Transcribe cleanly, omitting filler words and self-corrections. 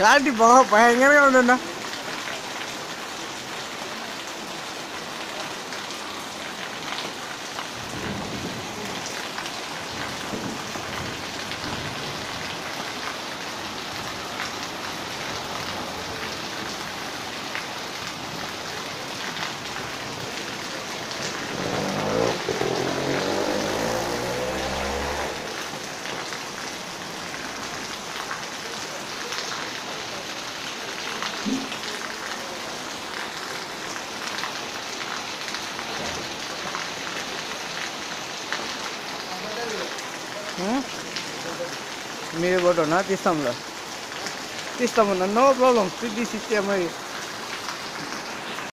Clarity బాగా భయంకరంగా ఉందన్న. మీరు కూడా తీస్తాంలో తీస్తామన్నా, నో ప్రాబ్లం. తీసి ఇచ్చే మరి